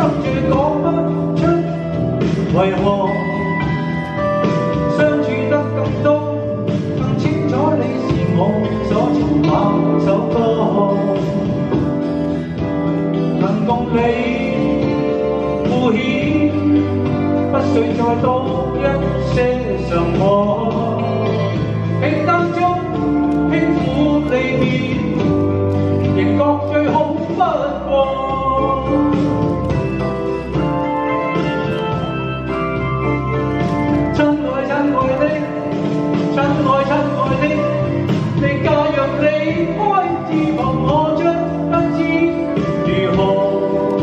住講不出，為何相處得咁多，更清楚你是我所尋某首歌，能共你敷衍，不需再多一些什麼。 平淡中輕苦離別，亦覺最好不過。親愛的，你假若離開之後，我將不知如何。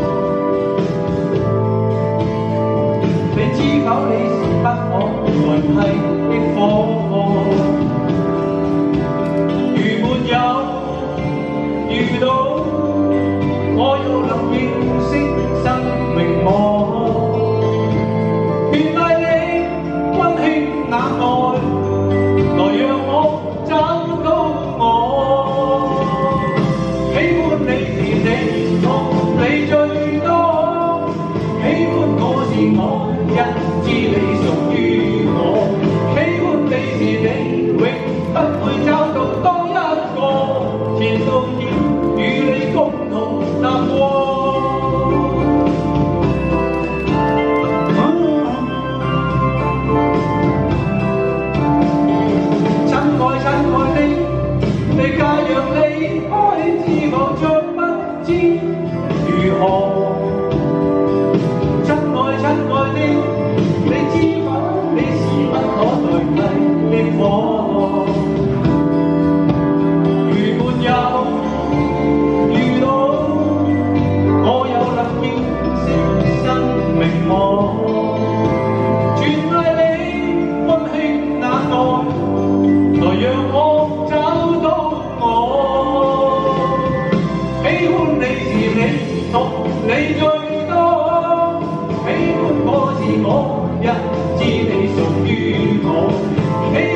你知否你是不可代替的火？ 遇到我又能認識生命麼？原來你溫馨眼內，來讓我找到我。喜歡你是你，同你最多。喜歡我是我，一知你屬於我。喜歡你是你，永不會找到多一個。前度點？ 與你共同難過。親愛的，你假若離開之後，將不知如何。親愛的，你知否你是不可代替的火？如沒有。 全賴你溫馨眼內，來讓我找到我。喜歡你是你，同你最多。喜歡我是我，一知你屬於我。